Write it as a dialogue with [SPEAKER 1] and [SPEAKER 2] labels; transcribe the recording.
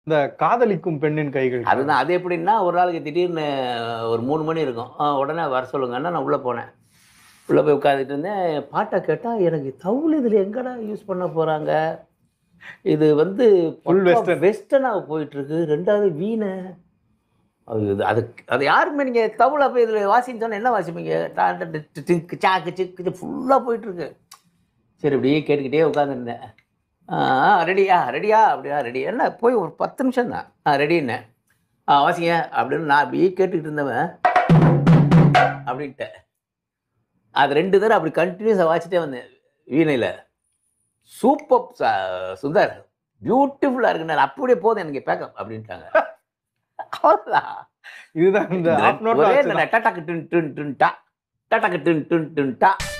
[SPEAKER 1] இந்த காதலிக்கும் பெண்ணின் கைகள்.
[SPEAKER 2] அதுதான். அது எப்படின்னா ஒரு நாளைக்கு திடீர்னு ஒரு 3 மணி இருக்கும். உடனே வர சொல்லுங்கன்னா நான் உள்ளே போனேன். உள்ளே போய் உட்காந்துட்டு இருந்தேன். பாட்டை கேட்டால் எனக்கு தவுள் இதில் எங்கடா யூஸ் பண்ண போகிறாங்க, இது வந்து வெஸ்டர்னாக போயிட்டுருக்கு. 2வது வீணை. அது அது யாருமே நீங்கள் தவுளை போய் இதில் வாசின்னு சொன்னால் என்ன வாசிப்பீங்க? சாக்கு சிக்கு ஃபுல்லாக போயிட்டுருக்கு. சரி இப்படியே கேட்டுக்கிட்டே உட்காந்துருந்தேன். ரெடியா ரெடியா அப்படியா ரெடி என்ன போய் ஒரு 10 நிமிஷம் தான் ரெடின்னேன். வாசிங்க அப்படின்னு நான் அப்படியே கேட்டுக்கிட்டு இருந்தவன் அப்படின்ட்டேன். அது 2 தடவை அப்படி கண்டினியூஸாக வாசிட்டே வந்தேன் வீணையில். சூப்பர் சுந்தர், பியூட்டிஃபுல்லாக இருக்குண்ணா, அப்படியே போதும் எனக்கு பேக்கப் அப்படின்ட்டாங்க. அவ்வளோதான்.
[SPEAKER 1] இதுதான் இந்த
[SPEAKER 2] ஒரே டட்டாக்கு டின் டின் டின் டா, டட்டாக்கு டின் டின் டின் டா.